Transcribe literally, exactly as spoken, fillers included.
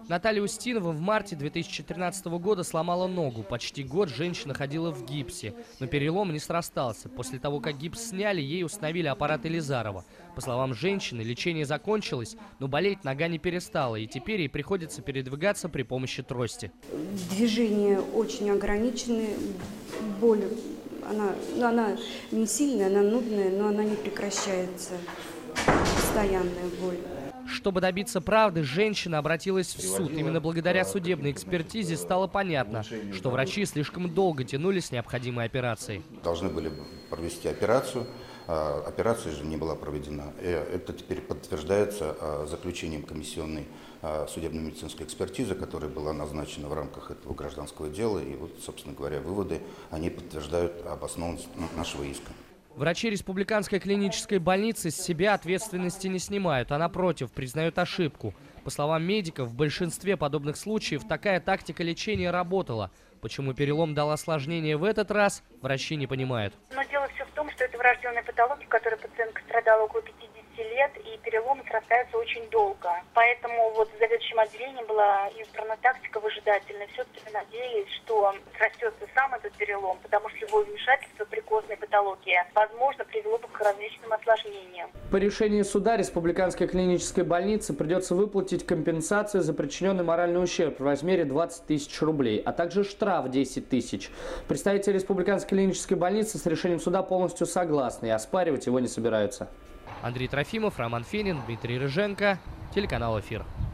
Наталья Устинова в марте две тысячи тринадцатого года сломала ногу. Почти год женщина ходила в гипсе, но перелом не срастался. После того, как гипс сняли, ей установили аппарат Элизарова. По словам женщины, лечение закончилось, но болеть нога не перестала, и теперь ей приходится передвигаться при помощи трости. Движения очень ограничены, боль, она, ну, она не сильная, она нудная, но она не прекращается, постоянная боль. Чтобы добиться правды, женщина обратилась в суд. Именно благодаря судебной экспертизе стало понятно, что врачи слишком долго тянули с необходимой операцией. Должны были провести операцию, операция же не была проведена. Это теперь подтверждается заключением комиссионной судебно-медицинской экспертизы, которая была назначена в рамках этого гражданского дела. И вот, собственно говоря, выводы, они подтверждают обоснованность нашего иска. Врачи республиканской клинической больницы с себя ответственности не снимают, а напротив, признают ошибку. По словам медиков, в большинстве подобных случаев такая тактика лечения работала. Почему перелом дал осложнение в этот раз, врачи не понимают. Но дело все в том, что это врожденная патология, которой пациентка страдала около пятидесяти лет, и переломы срастаются очень долго. Поэтому вот в заведующем отделении была избрана тактика выжидательная. Все-таки надеялись, что срастется сам этот перелом, потому что любое вмешательство при костной патологии, возможно, привело бы к различным осложнениям. По решению суда республиканской клинической больницы придется выплатить компенсацию за причиненный моральный ущерб в размере двадцати тысяч рублей, а также штраф десять тысяч. Представители республиканской клинической больницы с решением суда полностью согласны и оспаривать его не собираются. Андрей Трофимов, Роман Фенин, Дмитрий Рыженко, телеканал «Эфир».